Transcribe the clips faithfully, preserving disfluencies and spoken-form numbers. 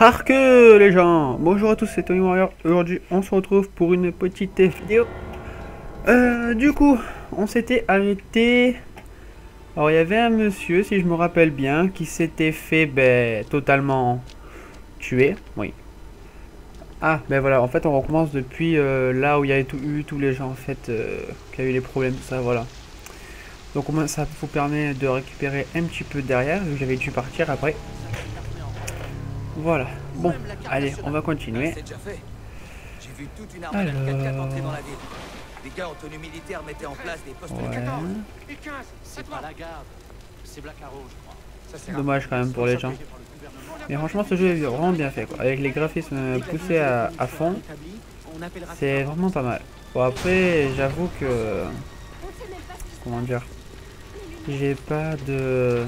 Hark les gens. Bonjour à tous, c'est Tony Warrior. Aujourd'hui on se retrouve pour une petite vidéo. Euh, du coup on s'était arrêté. Alors il y avait un monsieur, si je me rappelle bien, qui s'était fait ben, totalement tuer. Oui. Ah ben voilà, en fait on recommence depuis euh, là où il y a eu, eu tous les gens en fait euh, qui a eu les problèmes, tout ça, voilà. Donc au moins ça vous permet de récupérer un petit peu derrière, vu que j'avais dû partir après. Voilà, bon, allez, on va continuer. J'ai vu toute une armée de quatre quatre entrer dans la ville. Les gars en tenue militaire mettaient en place des postes ouais. de quatorze. C'est pas la garde, c'est Black Arrow, je crois. Dommage quand même pour les gens. Mais franchement, ce jeu est vraiment bien fait, quoi. Avec les graphismes poussés à, à fond, c'est vraiment pas mal. Bon, après, j'avoue que... Comment dire, j'ai pas de...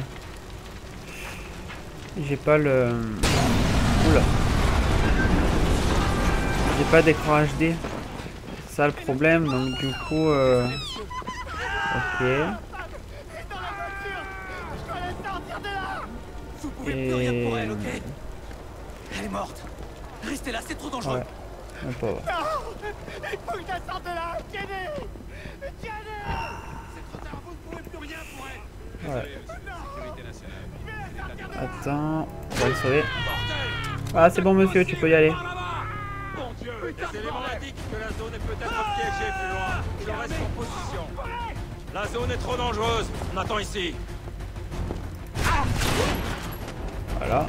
J'ai pas le... Oula. J'ai pas d'écran H D. C'est ça le problème, donc du coup... Euh... Ok. Et... Elle est morte. Restez là, c'est trop dangereux. Ouais. Un pauvre. Il faut que je sorte de là. Tiennet. Tiennet. C'est trop tard, vous ne pouvez plus rien pour elle. Ouais. Attends, on va le sauver. Ah c'est bon monsieur, tu peux y aller. Mon Dieu, les éléments indiquent que la zone est peut-être piégée plus loin. Je reste en position. La zone est trop dangereuse. On attend ici. Voilà.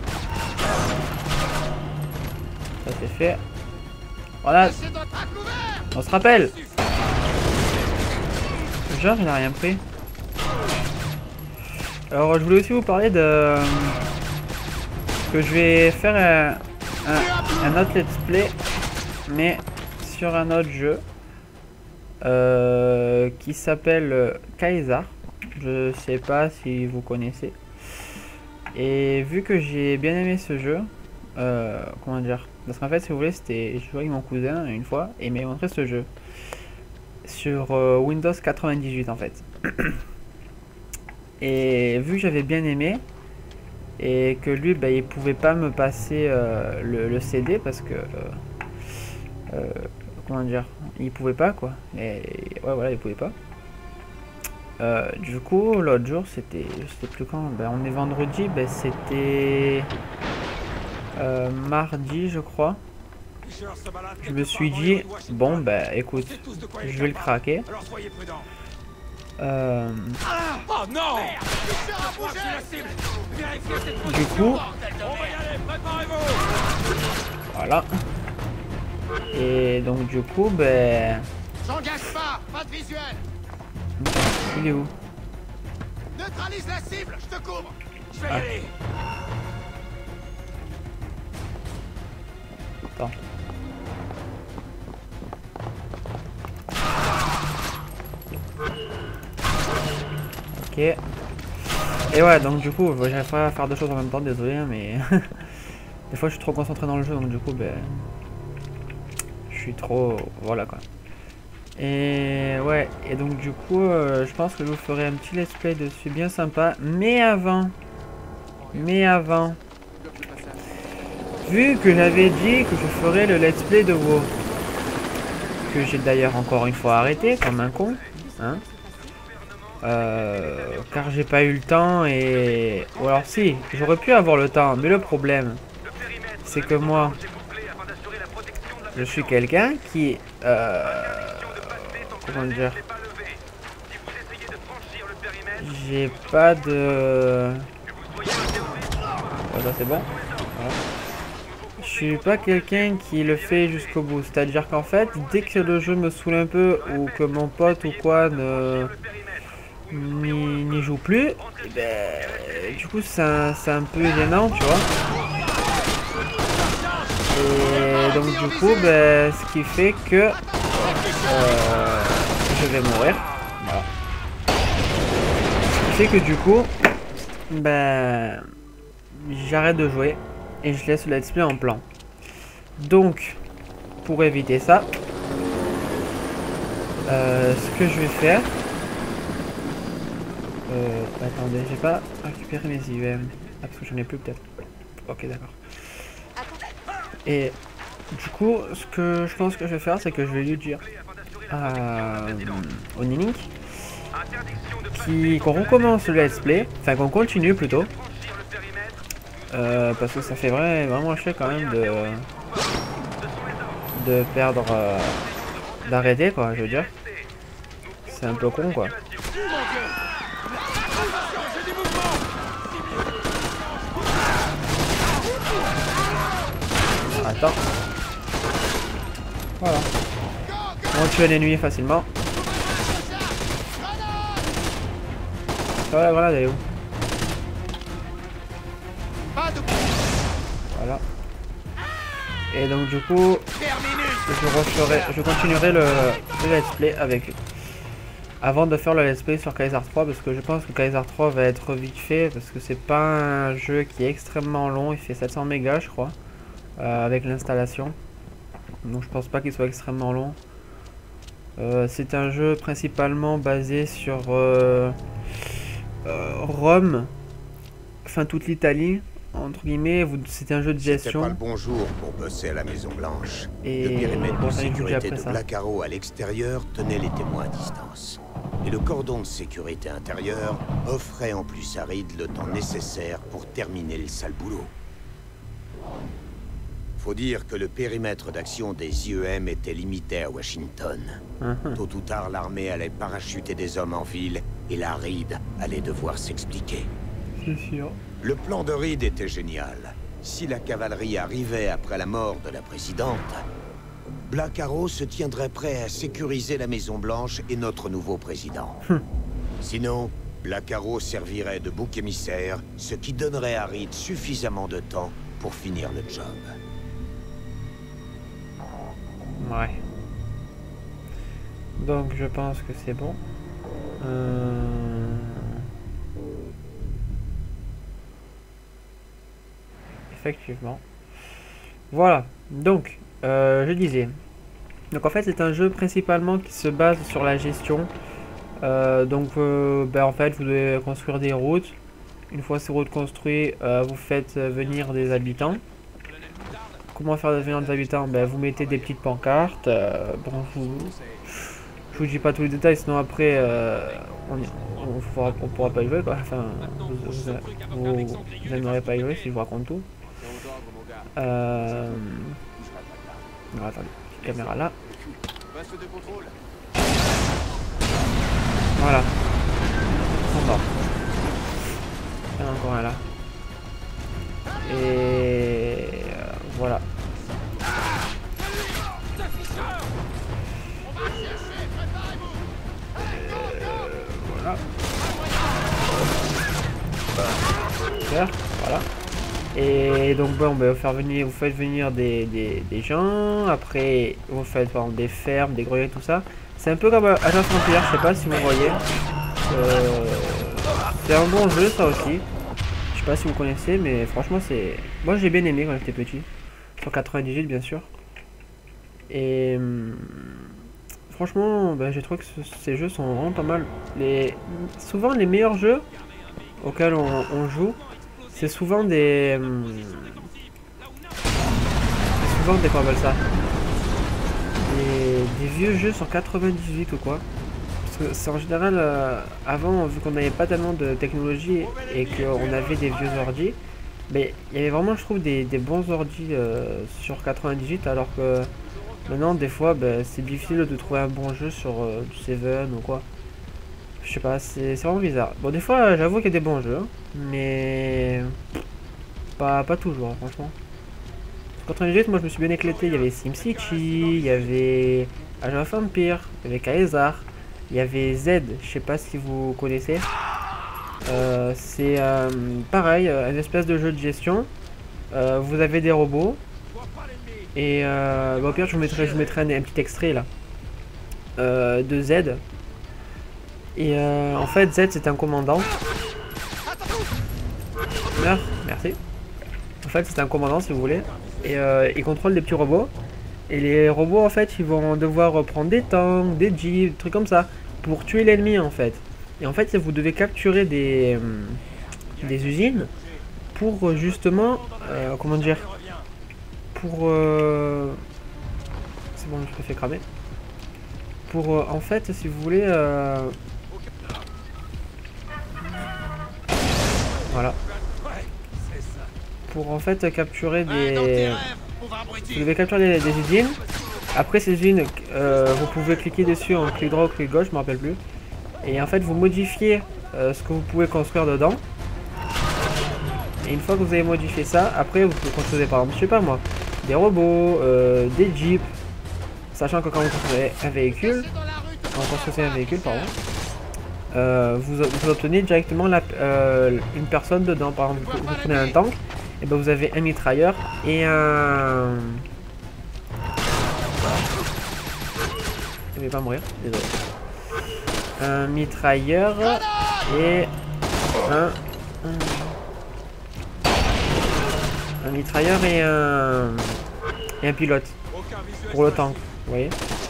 Ça c'est fait. Voilà. On se rappelle. Genre il a rien pris. Alors je voulais aussi vous parler de... que je vais faire un, un, un autre let's play. Mais sur un autre jeu. Euh, qui s'appelle Kaiser. Je sais pas si vous connaissez. Et vu que j'ai bien aimé ce jeu, euh, comment dire, parce qu'en fait si vous voulez c'était, je jouais avec mon cousin une fois et il m'a montré ce jeu sur euh, Windows quatre-vingt-dix-huit en fait. Et vu que j'avais bien aimé et que lui bah, il pouvait pas me passer euh, le, le C D parce que euh, euh, comment dire, il pouvait pas quoi. Et ouais voilà, il pouvait pas. Euh, du coup, l'autre jour, c'était, je sais plus quand, ben, on est vendredi, ben, c'était euh, mardi, je crois. Je me suis dit, bon, ben, écoute, je vais le craquer. Euh, du coup, voilà. Et donc, du coup, ben. J'engage pas, pas de visuel. Il est où? Neutralise la cible, je te couvre. Je vais y ah. aller. Attends. Ok. Et ouais, donc du coup, j'arrive pas à faire deux choses en même temps, désolé, hein, mais des fois je suis trop concentré dans le jeu, donc du coup, ben, je suis trop, voilà quoi. Et ouais, et donc du coup, euh, je pense que je vous ferai un petit let's play dessus bien sympa. Mais avant, mais avant, vu que j'avais dit que je ferais le let's play de WoW, que j'ai d'ailleurs encore une fois arrêté comme un con, hein, euh, car j'ai pas eu le temps et... Ou alors si, j'aurais pu avoir le temps, mais le problème, c'est que moi, je suis quelqu'un qui... Euh, comment dire, j'ai pas de... Voilà, c'est bon. Voilà. Je suis pas quelqu'un qui le fait jusqu'au bout. C'est-à-dire qu'en fait, dès que le jeu me saoule un peu ou que mon pote ou quoi ne n'y joue plus, ben, du coup c'est un, un peu gênant, tu vois. Et donc du coup, ben, ce qui fait que euh, je vais mourir. Voilà. Ce qui fait que du coup, ben, j'arrête de jouer et je laisse le let's play en plan. Donc, pour éviter ça, euh, ce que je vais faire, euh, attendez, j'ai pas récupéré mes I U M. Ah, parce que j'en ai plus peut-être. Ok, d'accord. Et du coup, ce que je pense que je vais faire, c'est que je vais lui dire à Onilink qui qu'on recommence le let's play, enfin qu'on continue plutôt, euh, parce que ça fait vrai, vraiment chier quand même de de perdre, euh, d'arrêter quoi, je veux dire. C'est un peu con quoi. Attends. Voilà. On tue l'ennemi facilement. Voilà, voilà, elle est où? Voilà. Et donc du coup, je referai, je continuerai le, le let's play avec lui. Avant de faire le let's play sur Kaiser trois, parce que je pense que Kaiser trois va être vite fait, parce que c'est pas un jeu qui est extrêmement long, il fait sept cents mégas je crois, euh, avec l'installation. Donc je pense pas qu'il soit extrêmement long. Euh, c'est un jeu principalement basé sur euh, euh, Rome, enfin toute l'Italie, entre guillemets. C'est un jeu de gestion. C'était pas le bon jour pour bosser à la Maison Blanche. Et le périmètre bon, de sécurité de ça. Black Arrow à l'extérieur tenait les témoins à distance. Et le cordon de sécurité intérieur offrait en plus à Reed le temps nécessaire pour terminer le sale boulot. Faut dire que le périmètre d'action des I E M était limité à Washington. Uh-huh. Tôt ou tard, l'armée allait parachuter des hommes en ville et la Reed allait devoir s'expliquer. C'est sûr. Le plan de Reed était génial. Si la cavalerie arrivait après la mort de la présidente, Black Arrow se tiendrait prêt à sécuriser la Maison Blanche et notre nouveau président. Hum. Sinon, Black Arrow servirait de bouc émissaire, ce qui donnerait à Reed suffisamment de temps pour finir le job. Ouais. Donc je pense que c'est bon. Euh... Effectivement. Voilà. Donc, euh, je disais. Donc en fait c'est un jeu principalement qui se base sur la gestion. Euh, donc euh, ben, en fait vous devez construire des routes. Une fois ces routes construites, euh, vous faites venir des habitants. Comment faire venir des habitants? Ben, vous mettez des petites pancartes. Euh, bon, je vous, je vous dis pas tous les détails, sinon après euh, on, on, pourra, on pourra pas y jouer quoi. Enfin, vous, vous, vous, vous n'aimerez pas y jouer si je vous raconte tout. Euh... Non, attendez, petite caméra là. Voilà. Ils sont morts. Il y en a encore un là. Et euh, voilà. Euh, voilà. Super, voilà. Et donc bon, ben, vous, faire venir, vous faites venir des, des, des gens, après vous faites par exemple, des fermes, des greniers, tout ça. C'est un peu comme Age of Empires, je sais pas si vous voyez. Euh, c'est un bon jeu ça aussi. Je sais pas si vous connaissez, mais franchement c'est... Moi j'ai bien aimé quand j'étais petit. Sur quatre-vingt-dix-huit bien sûr. Et hum, franchement, ben, j'ai trouvé que ce, ces jeux sont vraiment pas mal. Les, souvent les meilleurs jeux auxquels on, on joue, c'est souvent des... Hum, c'est souvent des... Comment on appelle ça, des, des vieux jeux sur quatre-vingt-dix-huit ou quoi. Parce que c'est en général, euh, avant, vu qu'on n'avait pas tellement de technologie et qu'on avait des vieux ordi, mais il y avait vraiment, je trouve, des, des bons ordi euh, sur quatre-vingt-dix-huit, alors que maintenant, des fois, bah, c'est difficile de trouver un bon jeu sur euh, du Seven ou quoi. Je sais pas, c'est vraiment bizarre. Bon, des fois, j'avoue qu'il y a des bons jeux, hein, mais pas, pas toujours, hein, franchement. quatre-vingt-dix-huit, moi, je me suis bien éclaté. Il y avait SimCity, il y avait Age of Empires, il y avait Kaiser. Il y avait Z, je sais pas si vous connaissez. Euh, c'est euh, pareil, une espèce de jeu de gestion. Euh, vous avez des robots. Et euh, bah, au pire, je vous mettrai, je vous mettrai un, un petit extrait là. Euh, de Z. Et euh, en fait, Z c'est un commandant. Meurs, merci. En fait, c'est un commandant si vous voulez. Et euh, il contrôle des petits robots. Et les robots en fait ils vont devoir prendre des tanks, des jeeps, des trucs comme ça pour tuer l'ennemi en fait. Et en fait vous devez capturer des, des usines pour justement, euh, comment dire, pour... Euh... C'est bon, je me fais cramer. Pour, euh, en fait, si vous voulez... Euh... Voilà. Pour en fait capturer des... Vous devez capturer des, des usines. Après ces usines, euh, vous pouvez cliquer dessus en clic droit ou clic gauche, je me rappelle plus. Et en fait, vous modifiez euh, ce que vous pouvez construire dedans. Et une fois que vous avez modifié ça, après vous pouvez construire par exemple, je sais pas moi, des robots, euh, des jeeps. Sachant que quand vous construisez un véhicule, quand vous construisez un véhicule, pardon, euh, vous, vous obtenez directement la, euh, une personne dedans. Par exemple, vous, vous prenez un tank, et ben vous avez un mitrailleur et un... Je vais pas mourir, désolé. Un mitrailleur et un... un... Un mitrailleur et un... Et un pilote. Pour le tank, vous voyez.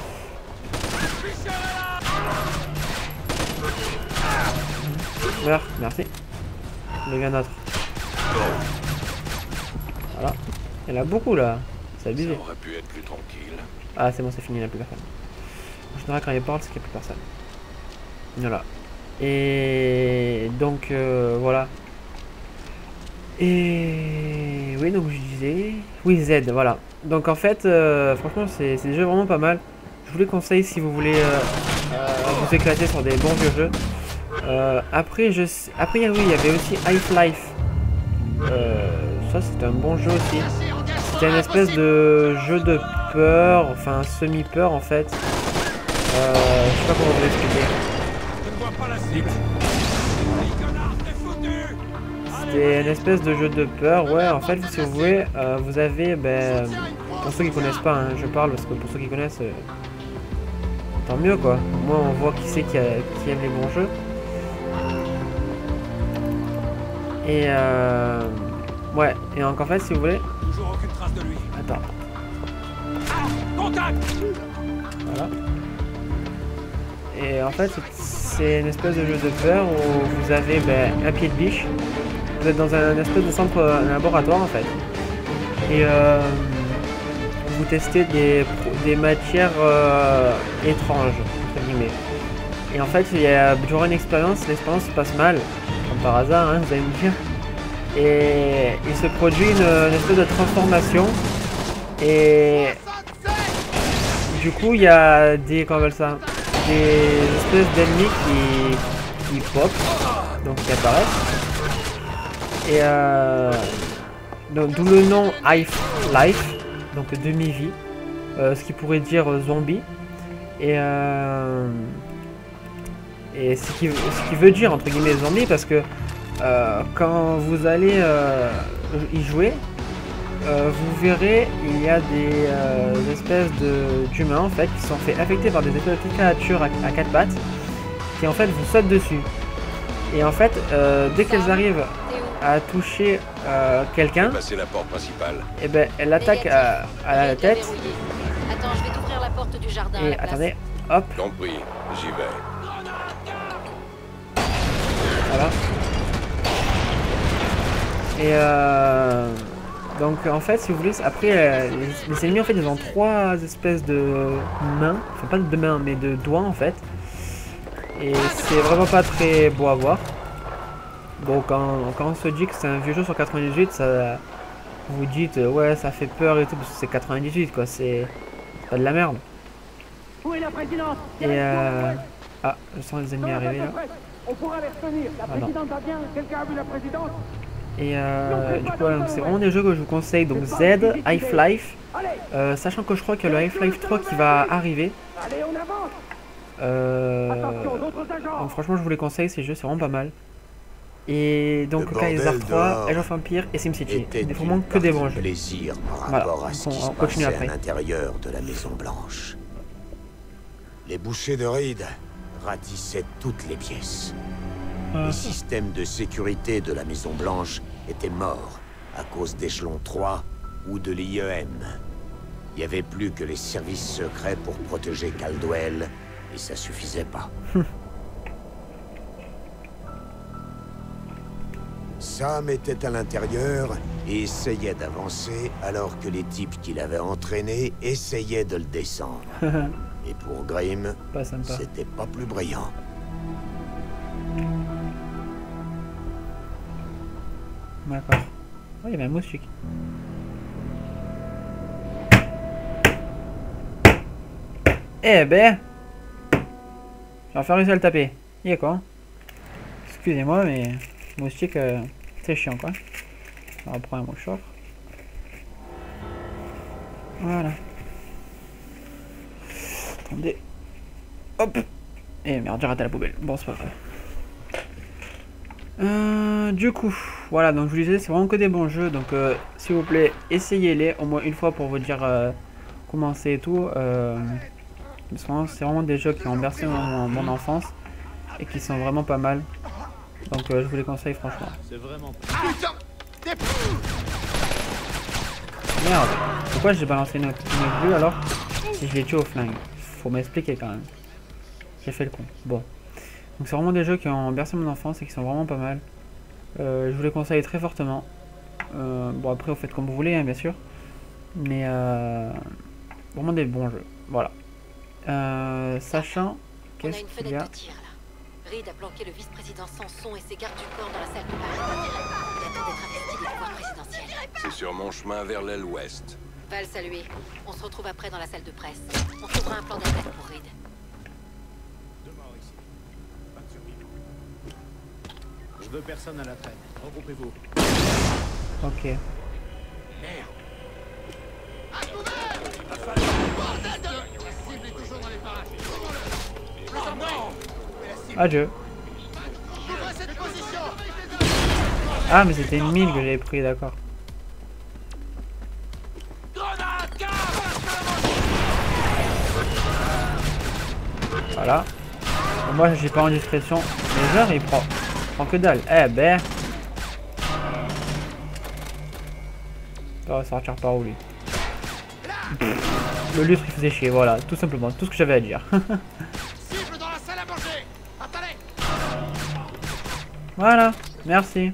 Meurs, merci. Il y en a un autre. Voilà. Il y en a beaucoup là. C'est abusé. Ça aurait pu être plus tranquille. Ah c'est bon, c'est fini, il n'y a plus personne. En général quand il parle, c'est qu'il n'y a plus personne. Voilà. Et donc euh, voilà. Et oui, donc je disais... Oui, Z, voilà. Donc en fait, euh, franchement, c'est des jeux vraiment pas mal. Je vous les conseille si vous voulez euh, euh, vous éclater sur des bons vieux jeux. Euh, après, je après, oui, il y avait aussi Half-Life. Euh, ça, c'était un bon jeu aussi. C'était une espèce de jeu de peur, enfin semi-peur en fait. Euh, je sais pas comment vous l'expliquer. C'était une espèce de jeu de peur, ouais. En fait, si vous voulez, euh, vous avez, ben, pour ceux qui connaissent pas, hein, je parle parce que pour ceux qui connaissent, euh, tant mieux quoi. Au moins, on voit qui c'est qui, qui aime les bons jeux. Et euh, ouais. Et donc en fait, si vous voulez. Toujours aucune trace de lui. Attends. Contact. Voilà. Et en fait, c'est une espèce de jeu de peur où vous avez ben, un pied de biche. Vous êtes dans un espèce de centre, un laboratoire en fait. Et euh, vous testez des, des matières euh, étranges, entre guillemets. Et en fait, il y a, durant une expérience, l'expérience se passe mal, comme par hasard, hein, vous allez me dire. Et il se produit une, une espèce de transformation. Et du coup, il y a des, comment on appelle ça, des espèces d'ennemis qui, qui pop, donc qui apparaissent. Et euh, d'où le nom Half-Life, donc demi-vie, euh, ce qui pourrait dire euh, zombie. Et, euh, et ce, qui, ce qui veut dire entre guillemets zombie, parce que euh, quand vous allez euh, y jouer, euh, vous verrez, il y a des euh, espèces d'humains en fait qui sont fait affecter par des espèces de petites créatures à, à quatre pattes, qui en fait vous sautent dessus. Et en fait, euh, dès qu'elles arrivent à toucher euh, quelqu'un, passer la porte principale. Et ben elle attaque à, à la tête. Attends, je vais t'ouvrir la porte du jardin. Et attendez, hop. Compris, j'y vais. Voilà. Et euh, donc en fait, si vous voulez, après euh, les, les ennemis en fait ils ont trois espèces de mains, enfin pas de mains mais de doigts en fait. Et c'est vraiment pas très beau à voir. Bon, quand, quand on se dit que c'est un vieux jeu sur quatre-vingt-dix-huit, ça, vous dites euh, ouais ça fait peur et tout parce que c'est quatre-vingt-dix-huit quoi, c'est pas de la merde. Où est la présidente? Et euh... ah, je sens les ennemis arriver là. On pourra les retenir. La ah, présidente va bien. Quelqu'un a vu la présidente? Et euh, du coup voilà, c'est vraiment des jeux que je vous conseille, donc Z, Half-Life, euh, sachant que je crois qu'il y a le Half-Life trois qui va arriver. Allez, on avance. Euh, donc franchement je vous les conseille, ces jeux c'est vraiment pas mal. Et donc Kaiser trois, Age of Empires et SimCity. Il faut vraiment que des bons jeux. Plaisir par voilà, rapport à ce qui on, on se continue passait après. à l'intérieur de la Maison Blanche. Les bouchers de Reed ratissaient toutes les pièces. Ah. Les systèmes de sécurité de la Maison Blanche étaient morts à cause d'échelon trois ou de l'I E M. Il n'y avait plus que les services secrets pour protéger Caldwell, et ça suffisait pas. Sam était à l'intérieur et essayait d'avancer alors que les types qui l'avaient entraîné essayaient de le descendre. Et pour Grimm, c'était pas plus brillant. D'accord. Oh, il y avait un moustique. Eh ben, j'ai enfin réussi à le taper. Il est quoi? Excusez-moi, mais moustique, euh, c'est chiant quoi. On va prendre un mouchoir. Voilà. Attendez. Hop. Et merde, j'ai raté la poubelle. Bon, c'est pas grave. Euh, du coup, voilà, donc je vous disais, c'est vraiment que des bons jeux. Donc, euh, s'il vous plaît, essayez-les au moins une fois pour vous dire euh, comment c'est et tout. Euh, c'est vraiment des jeux qui ont bercé mon, mon enfance et qui sont vraiment pas mal. Donc, euh, je vous les conseille franchement. C'est vraiment. Merde, pourquoi j'ai balancé une, une grue alors si je l'ai tué au flingue? Faut m'expliquer quand même. J'ai fait le con. Bon. Donc c'est vraiment des jeux qui ont bercé mon enfance et qui sont vraiment pas mal. Euh, je vous les conseille très fortement. Euh, bon après vous faites comme vous voulez hein, bien sûr. Mais euh, vraiment des bons jeux. Voilà. Euh, sachant qu'est-ce qu'il y a... Reed a planqué le vice-président Samson et ses gardes du corps dans la salle de bain. Il attend d'être investi des pouvoirs présidentiels. C'est sur mon chemin vers l'aile ouest. Va le saluer. On se retrouve après dans la salle de presse. On trouvera un plan d'attaque pour Reed. Je veux personne à la traîne. Regroupez-vous. Ok. Adieu. Ah mais c'était une mine que j'avais pris, d'accord. Voilà. Et moi j'ai pas en discrétion. Mais genre il prend. Il prend que dalle. Eh ben. Ça va sortir par où lui? Le lustre il faisait chier, voilà, tout simplement, tout ce que j'avais à dire. Voilà, merci.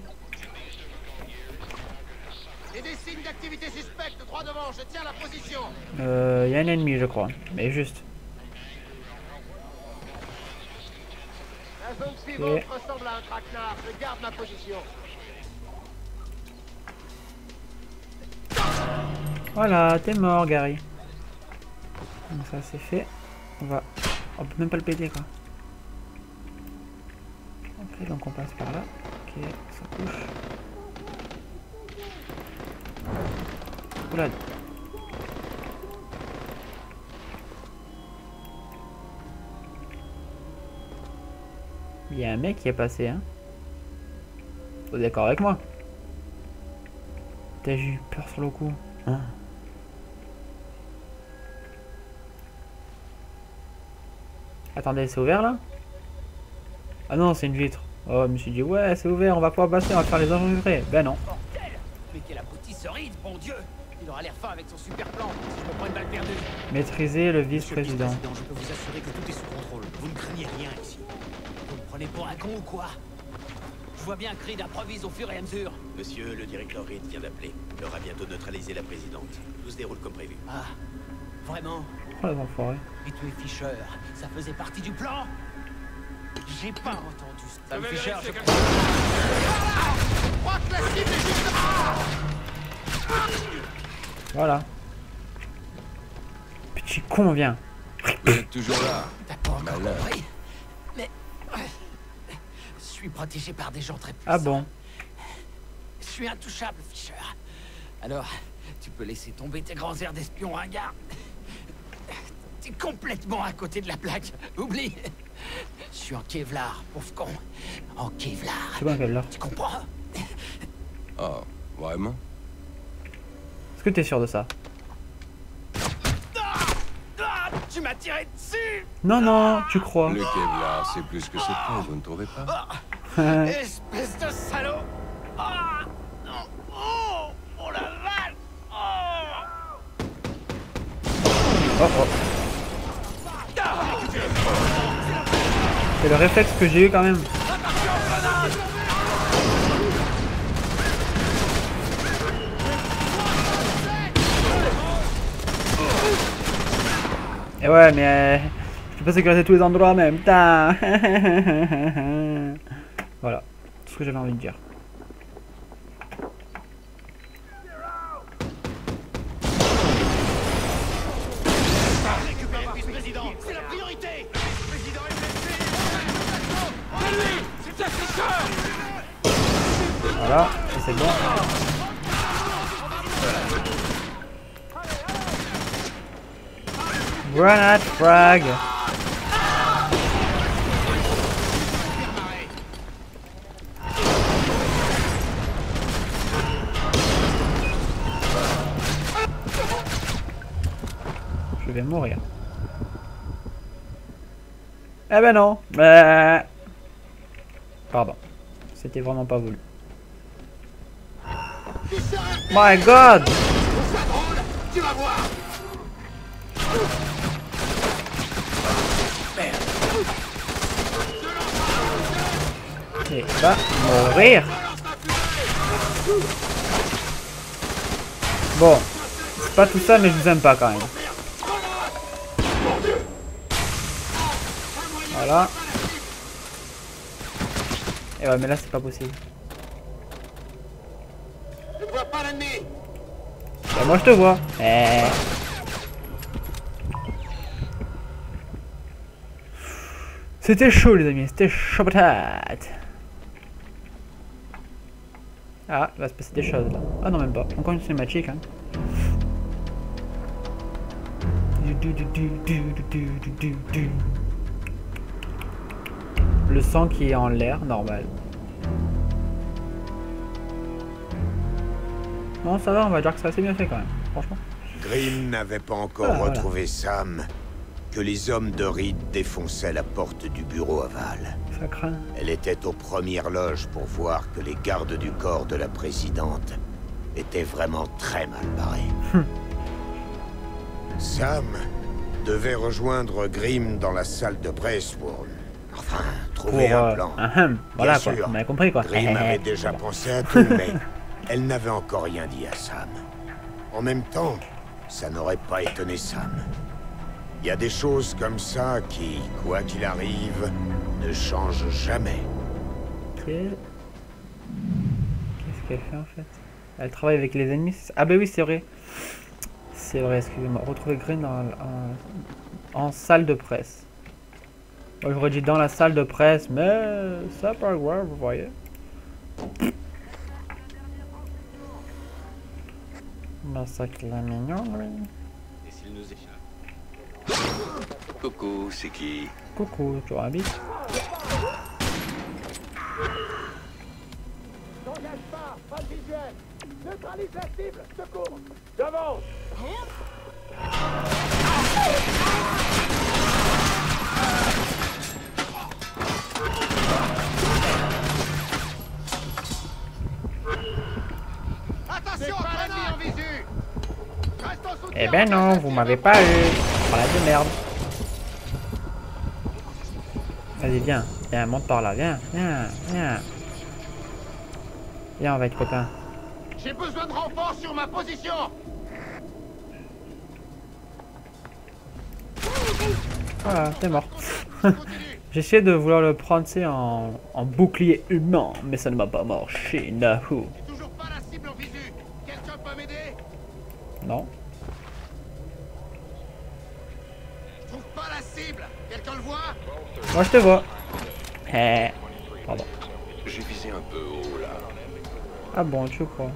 Euh, il y a un ennemi je crois, mais juste. La zone suivante ressemble à un traquenard, je garde ma position. Voilà, t'es mort Gary. Donc ça c'est fait. On va... On peut même pas le péter quoi. Ok, donc on passe par là. Ok, ça touche. Oula. Il y a un mec qui est passé, hein. Vous êtes d'accord avec moi? T'as eu peur sur le coup, hein? Attendez, c'est ouvert là? Ah non, c'est une vitre. Oh, je me suis dit, ouais, c'est ouvert, on va pouvoir passer, on va faire les enregistrés. Ben non. Mais quel abruti ce Reed, bon Dieu! Il aura l'air fin avec son super plan, si je me prends une balle perdue. Maîtriser le vice-président. Vice je peux vous assurer que tout est sous contrôle. Vous ne craignez rien ici. Vous me prenez pour un con ou quoi? Je vois bien que Reed improvise au fur et à mesure. Monsieur, le directeur Reed vient d'appeler. Il aura bientôt neutralisé la présidente. Tout se déroule comme prévu. Ah, vraiment? Oh les enfoirés. Et tuer Fisher, ça faisait partie du plan? J'ai pas entendu ça. Sam Fisher, je crois... Je crois que la cible est juste... Voilà. Petit con, viens. Vous êtes toujours là. T'as pas encore compris? Mais... Je suis protégé par des gens très puissants. Ah bon? Je suis intouchable, Fisher. Alors, tu peux laisser tomber tes grands airs d'espion ringard. T'es complètement à côté de la plaque. Oublie. Je suis en Kevlar, pauvre con. En Kevlar. C'est quoi un Kevlar? Tu comprends? Oh, vraiment? Est-ce que t'es sûr de ça? Ah, ah, tu m'as tiré dessus. Non, non, tu crois. Le Kevlar, c'est plus que c'est pas, vous ne trouvez pas? Ah, espèce de salaud. Ah, non. Oh, oh la vache. Oh. Oh oh. C'est le réflexe que j'ai eu quand même. Et ouais, mais euh, je peux pas sécuriser tous les endroits en même temps. Voilà, c'est ce que j'avais envie de dire. Récupérer le vice-président, c'est la priorité. Le vice-président est blessé. C'est un tricheur. Voilà, et c'est bon. Grenade frag. Je vais mourir. Eh ben non. Euh... Pardon. C'était vraiment pas voulu. My God. Tu vas voir. Il va mourir. Bon, c'est pas tout ça, mais je vous aime pas quand même. Voilà. Et ouais, mais là c'est pas possible. Je ne vois pas l'ennemi. Bah, moi je te vois. Eh. C'était chaud les amis, c'était chaud patate. Ah, il va se passer des choses là. Ah non, même pas. Encore une cinématique. Hein. Le sang qui est en l'air, normal. Bon, ça va, on va dire que c'est assez bien fait quand même, franchement. Grimm n'avait pas encore Voilà, voilà. retrouvé Sam que les hommes de Reed défonçaient la porte du bureau aval. Ça craint. Elle était aux premières loges pour voir que les gardes du corps de la présidente étaient vraiment très mal barrés. Sam devait rejoindre Grimm dans la salle de presse pour... Enfin, trouver Pour, un euh, plan. un hum, voilà Bien quoi, sûr, on a compris quoi. Grimm avait déjà pensé à tout, mais elle n'avait encore rien dit à Sam. En même temps, ça n'aurait pas étonné Sam. Il y a des choses comme ça qui, quoi qu'il arrive, ne changent jamais. Ok. Qu'est-ce qu'elle fait en fait? Elle travaille avec les ennemis. Ah bah oui, c'est vrai. C'est vrai, excusez-moi. Retrouver Green en, en, en salle de presse. Moi j'aurais dit dans la salle de presse, mais ça pas grave, vous voyez. Massacre la mignon, oui. Et s'il nous échappe? Coucou, c'est qui? Coucou, tu vois un bit. N'engage pas, pas de visuel. Neutralise la cible, secours. Devant. Attention, grenade en visu. Reste en soutien. Eh ben non, vous m'avez pas eu. Voilà de merde. Vas-y, viens. Viens, monte par là. Viens, viens, viens. Viens, on va être copains. J'ai besoin de renforts sur ma position. Voilà, t'es mort. Continue. J'essayais de vouloir le prendre, tu sais, en, en bouclier humain, mais ça ne m'a pas marché, Nahoo. J'ai toujours pas la cible en visu. Quelqu'un peut m'aider? Non. Je trouve pas la cible. Quelqu'un le voit? Moi, je te vois. Eh. Pardon. J'ai visé un peu haut là. Ah bon, tu crois?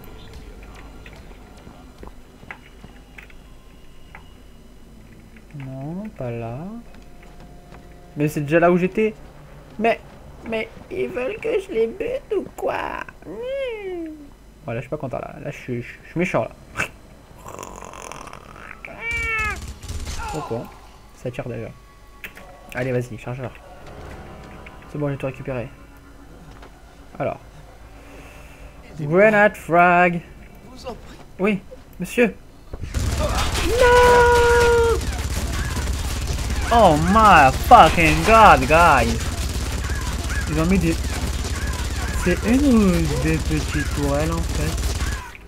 Non, pas là. Mais c'est déjà là où j'étais. Mais, mais, ils veulent que je les bute ou quoi? Mmh. Voilà, je suis pas content là. Là, je suis, je suis méchant là. Oh con. Ça tire d'ailleurs. Allez, vas-y, chargeur. C'est bon, j'ai tout récupéré. Alors. Grenade frag. Oui, monsieur. No! Oh my fucking god, guys. Ils ont mis des... C'est une ou des petites tourelles en fait?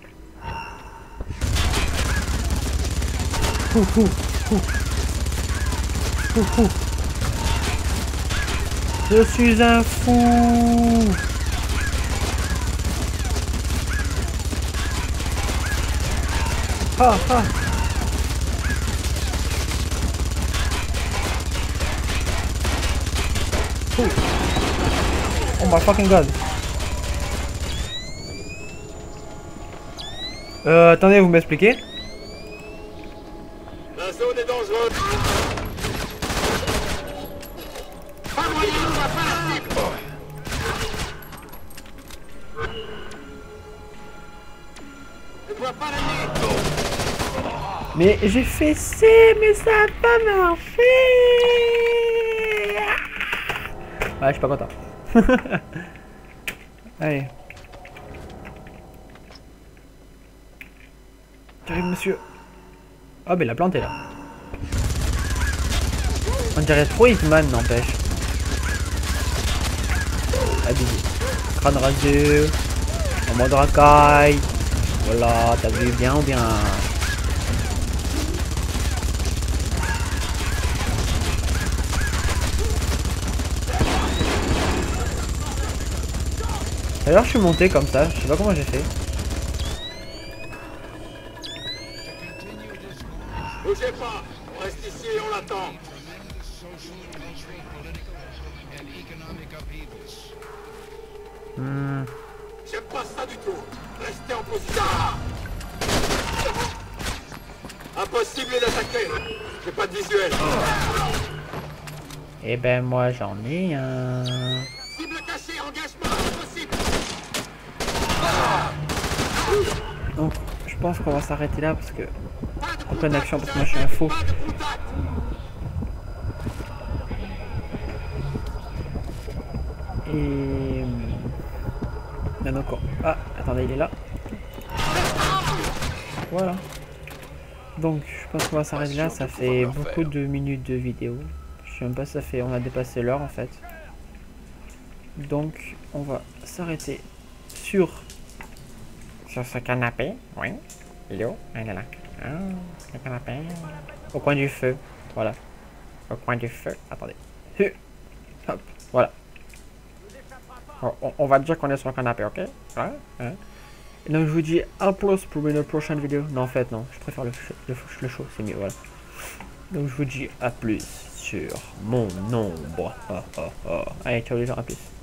Ouh, ouh, ouh. fou, fou. Je suis un fou. Ah, ah. Fou. Oh my fucking god. Euh, attendez, vous m'expliquez? La zone est dangereuse. Pas moyen, on va pas la cible. Je vois pas la nuit. Mais j'ai fait C, mais ça a pas marché. Ouais, je suis pas content. Allez. J'arrive, monsieur. Ah, mais la plante est là. On dirait trop Hitman, n'empêche. Abusé. Crâne rasé. En mode racaille. Voilà, t'as vu bien ou bien? D'ailleurs, je suis monté comme ça, je sais pas comment j'ai fait. Bougez pas, on reste ici et on l'attend. Hmm. J'aime pas ça du tout. Restez en position. Impossible d'attaquer. J'ai pas de visuel. Eh ben moi j'en ai un. Cible cachée, engagement, impossible. Donc je pense qu'on va s'arrêter là parce que Pas de en pleine contact, action parce que moi je suis un fou. pas de contact. Et il y en a encore. Ah attendez, il est là. Voilà. Donc je pense qu'on va s'arrêter là, ça fait beaucoup de minutes de vidéo. Je sais même pas si ça fait, on a dépassé l'heure en fait. Donc on va s'arrêter sur sur ce canapé. Oui. Il est où? Ah, il est là. Ah, le canapé. Au coin du feu. Voilà. Au coin du feu. Attendez. Hop. Voilà. On, on va dire qu'on est sur le canapé, ok? Ouais. Hein? Et donc je vous dis à plus pour une prochaine vidéo. Non en fait non, je préfère le, le, le show, c'est mieux, voilà. Donc je vous dis à plus sur mon ombre. Oh, oh, oh. Allez, ciao les gens, à plus.